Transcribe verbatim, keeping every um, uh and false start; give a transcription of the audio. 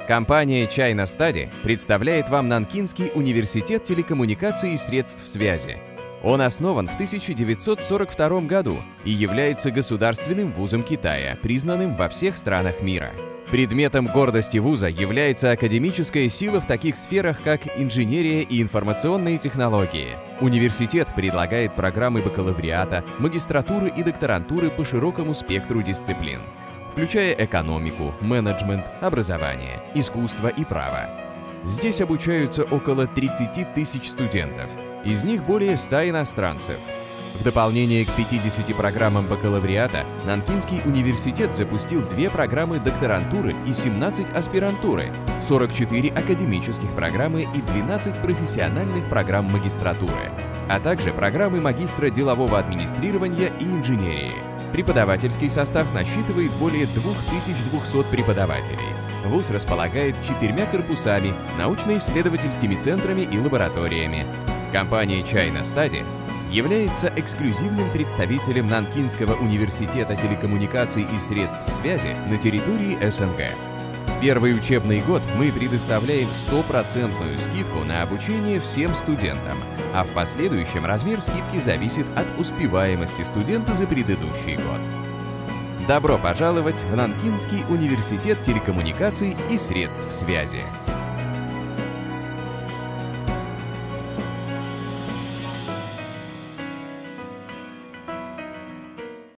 Компания China Study представляет вам Нанкинский университет телекоммуникаций и средств связи. Он основан в тысяча девятьсот сорок втором году и является государственным вузом Китая, признанным во всех странах мира. Предметом гордости вуза является академическая сила в таких сферах, как инженерия и информационные технологии. Университет предлагает программы бакалавриата, магистратуры и докторантуры по широкому спектру дисциплин, включая экономику, менеджмент, образование, искусство и право. Здесь обучаются около тридцати тысяч студентов, из них более ста иностранцев. В дополнение к пятидесяти программам бакалавриата, Нанкинский университет запустил две программы докторантуры и семнадцать аспирантуры, сорок четыре академических программы и двенадцать профессиональных программ магистратуры, а также программы магистра делового администрирования и инженерии. Преподавательский состав насчитывает более двух тысяч двухсот преподавателей. Вуз располагает четырьмя корпусами, научно-исследовательскими центрами и лабораториями. Компания China Study является эксклюзивным представителем Нанкинского университета телекоммуникаций и средств связи на территории СНГ. Первый учебный год мы предоставляем стопроцентную скидку на обучение всем студентам, а в последующем размер скидки зависит от успеваемости студента за предыдущий год. Добро пожаловать в Нанкинский университет телекоммуникаций и средств связи!